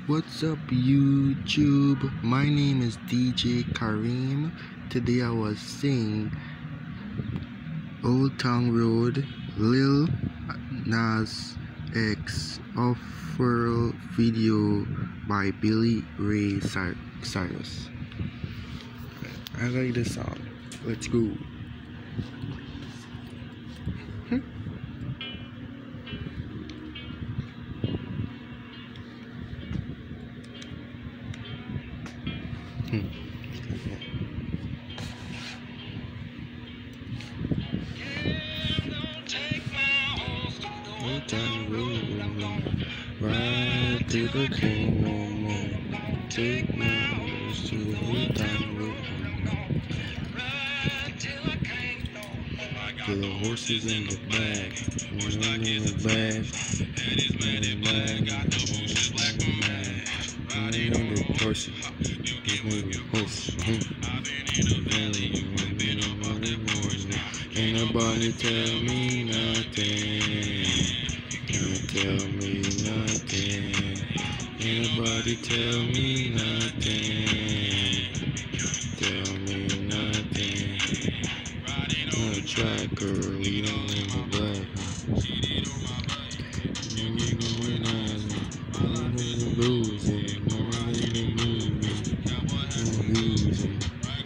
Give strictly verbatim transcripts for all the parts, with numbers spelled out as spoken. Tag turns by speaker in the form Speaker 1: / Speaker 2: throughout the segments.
Speaker 1: What's up YouTube? My name is D J Kareem. Today I was singing Old Town Road, Lil Nas X official video by Billy Ray Cyrus. I like this song. Let's go. Hmm. Old Town Road, ride to the king no more. Take my horse to the Old Town Road. Put the horses in the back, horse in the back, in the back, got the horses black on back. I ain't on the horses, give me the horse. I've been in the valley, you ain't been up on the boards. Ain't nobody tell me nothing. Can't tell me nothing. Ain't nobody tell me nothing. Tell me nothing. On the track, girl, we don't live in black. You ain't gonna win us. I'm gonna lose it. I'm gonna lose it.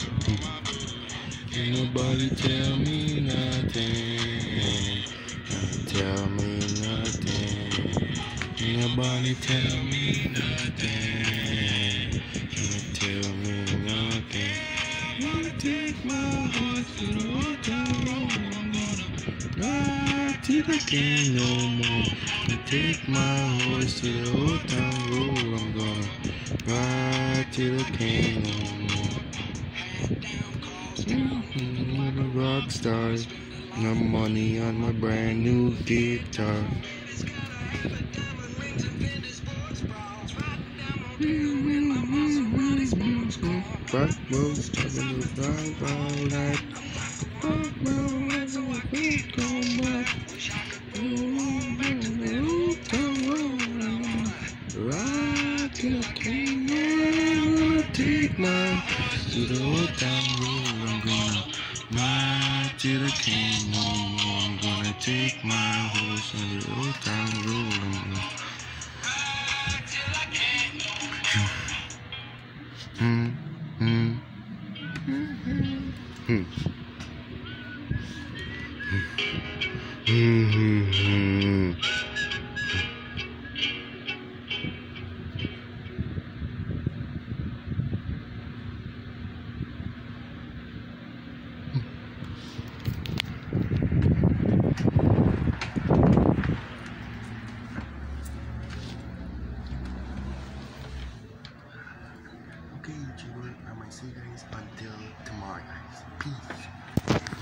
Speaker 1: Ain't nobody tell me nothing. Tell me nothing. Ain't nobody tell me nothing. Can't tell me nothing. Wanna take my horse to the Old Town Road. I'm gonna ride to the king no more. Gonna take my horse to the Old Town Road. I'm gonna ride to the king no more. Mm-hmm, I'm a rock star. No money on my brand new guitar. Back roads, talking to drive all that. Back roads, come back. Ride to the king, I'm gonna take my to the Old Town Road. I'm gonna ride to the king no more. I'm gonna take my horse to the Old Town Road. I'm gonna Hmm. Hmm. Hmm. Hmm. Hmm. Okay, YouTuber, I might see you guys until tomorrow, guys. Peace.